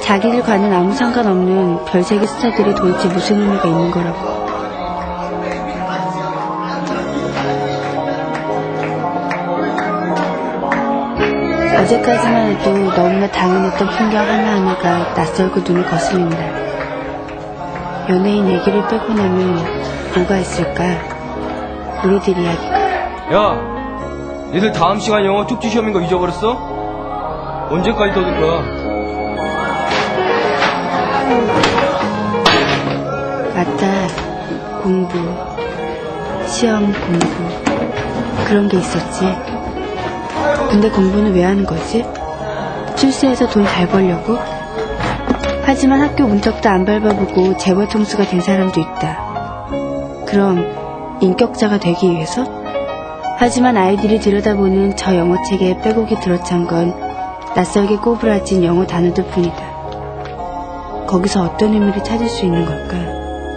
자기들과는 아무 상관없는 별세계 스타들이 도대체 무슨 의미가 있는 거라고. 어제까지만 해도 너무나 당연했던 풍경 하나하나가 낯설고 눈을 거슬린다. 연예인 얘기를 빼고 나면 뭐가 있을까? 우리들 이야기가. 야, 얘들 다음 시간 영어 쪽지 시험인 거 잊어버렸어? 언제까지 더 들 거야? 맞다. 공부, 시험 공부, 그런 게 있었지. 근데 공부는 왜 하는 거지? 출세해서 돈 잘 벌려고? 하지만 학교 문턱도 안 밟아보고 재벌 총수가 된 사람도 있다. 그럼 인격자가 되기 위해서? 하지만 아이들이 들여다보는 저 영어책에 빼곡히 들어찬 건 낯설게 꼬부라진 영어 단어들 뿐이다. 거기서 어떤 의미를 찾을 수 있는 걸까?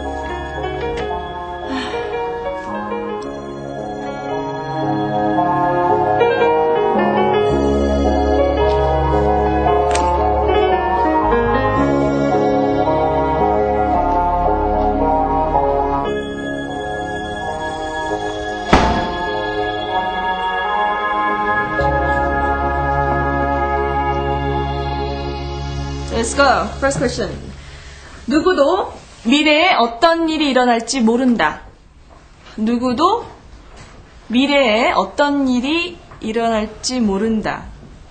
Let's go. First question. 누구도 미래에 어떤 일이 일어날지 모른다. 누구도 미래에 어떤 일이 일어날지 모른다.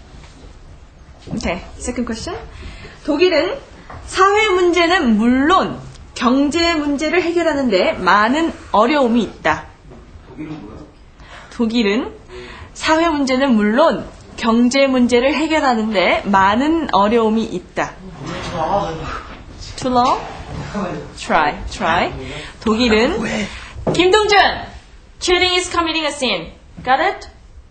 Okay. Second question. 독일은 사회 문제는 물론 경제 문제를 해결하는데 많은 어려움이 있다. 독일은 사회 문제는 물론 경제 문제를 해결하는데 많은 어려움이 있다. Too long? Try. 독일은 김동준! Cheating is committing a sin. Got it?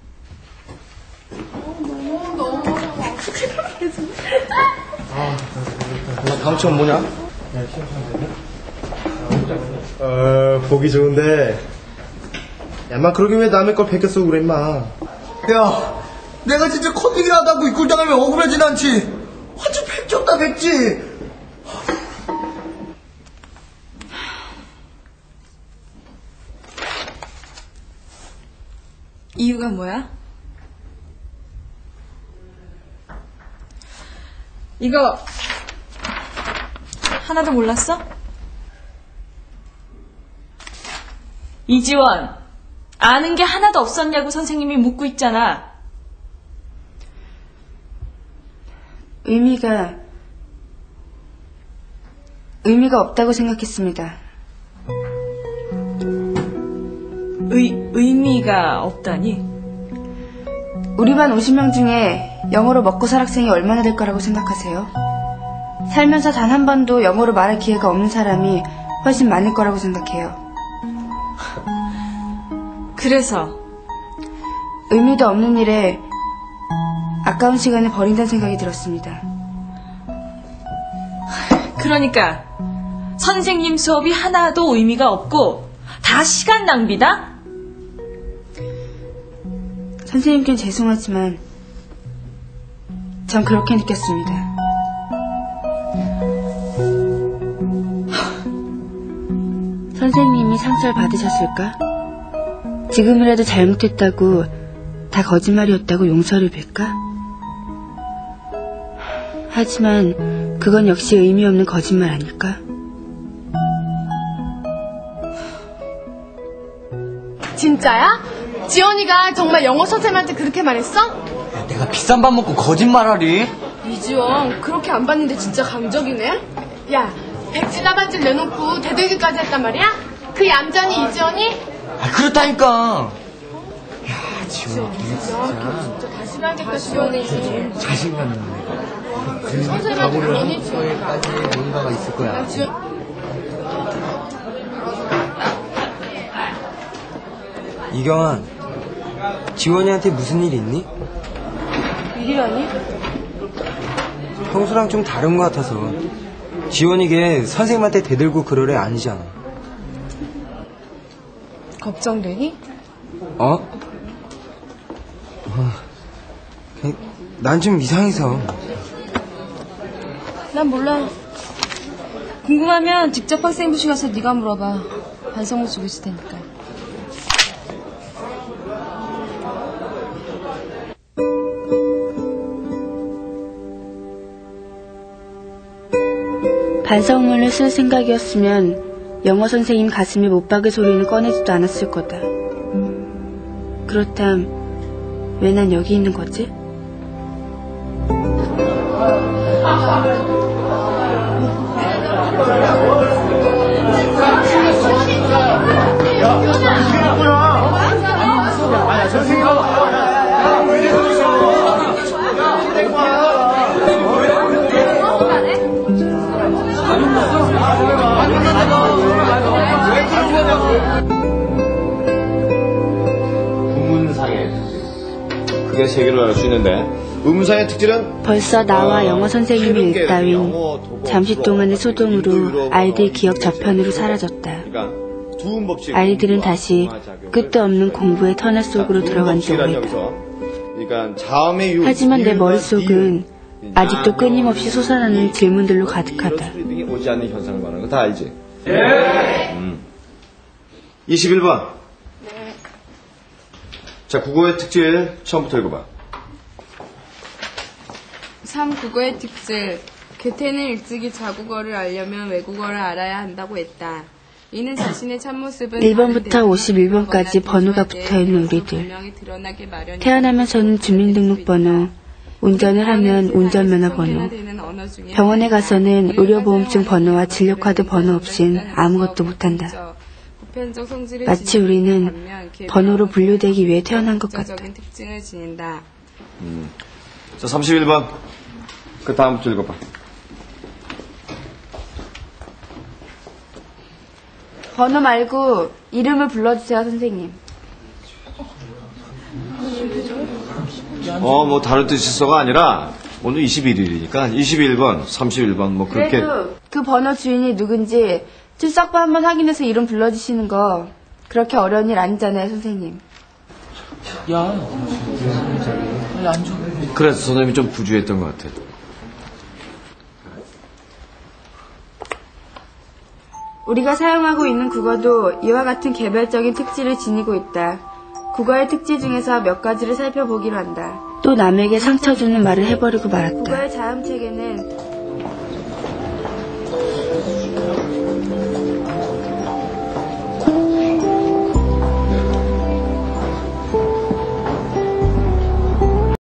다음 시험 뭐냐? 보기 좋은데 야만 그러게 왜 남의 걸 베껴 쓰고 그래 임마. 야, 내가 진짜 컨닝을 하다고 이 꿀당하면 억울하진 않지. 완전 백지 없다 백지. 이유가 뭐야? 이거 하나도 몰랐어? 이지원, 아는 게 하나도 없었냐고 선생님이 묻고 있잖아. 의미가 없다고 생각했습니다. 의미가 없다니? 우리 반 50명 중에 영어로 먹고 살 학생이 얼마나 될 거라고 생각하세요? 살면서 단 한 번도 영어로 말할 기회가 없는 사람이 훨씬 많을 거라고 생각해요. 그래서 의미도 없는 일에 아까운 시간을 버린다는 생각이 들었습니다. 그러니까 선생님 수업이 하나도 의미가 없고 다 시간 낭비다? 선생님께는 죄송하지만 전 그렇게 느꼈습니다. 선생님이 상처를 받으셨을까? 지금이라도 잘못했다고 다 거짓말이었다고 용서를 빌까? 하지만 그건 역시 의미 없는 거짓말 아닐까? 진짜야? 지원이가 정말 영어 선생님한테 그렇게 말했어? 야, 내가 비싼 밥 먹고 거짓말하리? 이지원 그렇게 안 봤는데 진짜 강적이네? 야, 백지다발질 내놓고 대들기까지 했단 말이야? 그 얌전히 이지원이? 아, 그렇다니까. 야, 지원 진짜 다시 봐야겠다 지원이. 자신감 있네. 선생님한테 그러니 지원이가. 거기까지 뭔가가 있을 거야. 이경아, 지원이한테 무슨 일 있니? 일이라니? 평소랑 좀 다른 것 같아서. 지원이게 선생님한테 대들고 그럴 애 아니잖아. 걱정되니? 난 좀 이상해서. 난 몰라. 궁금하면 직접 학생부실 가서 네가 물어봐. 반성문 쓰고 있을 테니까. 반성문을 쓸 생각이었으면 영어 선생님 가슴에 못 박을 소리는 꺼내지도 않았을 거다. 그렇담 왜 난 여기 있는 거지? 구문상의 그게 세계를 알 수 있는데 의문상의 특질은 벌써 나와 영어 선생님이 일 따윈 잠시 동안의 소동으로 아이들 기억 저편으로 사라졌다. 아이들은 다시 끝도 없는 공부의 터널 속으로 들어간 지 오래다. 하지만 내 머릿속은 아직도 끊임없이 솟아나는 질문들로 가득하다. 오지 않는 현상을 말하는 거 다 알지? 네. 21번. 네. 자, 국어의 특질 처음부터 읽어봐. 3. 국어의 특질. 괴테는 일찍이 자국어를 알려면 외국어를 알아야 한다고 했다. 이는 자신의 참모습은 1번부터 51번까지 번호가 붙어있는 우리들. 태어나면서는 주민등록번호, 운전을 하면 운전면허 번호, 병원에 가서는 의료보험증 번호와 진료카드 번호 없인 아무것도 못한다. 마치 우리는 번호로 분류되기 위해 태어난 것 같다. 자, 31번. 그 다음부터 읽어봐. 번호 말고 이름을 불러주세요, 선생님. 뭐 다른 뜻이서가 아니라 오늘 21일이니까 21번, 31번 뭐 그렇게. 그래도 그 번호 주인이 누군지 출석부 한번 확인해서 이름 불러주시는 거 그렇게 어려운 일 아니잖아요, 선생님. 그래서 선생님이 좀 부주의했던 것 같아. 우리가 사용하고 있는 국어도 이와 같은 개별적인 특질을 지니고 있다. 국어의 특질 중에서 몇 가지를 살펴보기로 한다. 또 남에게 상처 주는 말을 해버리고 말았다. 국어의 자음체계는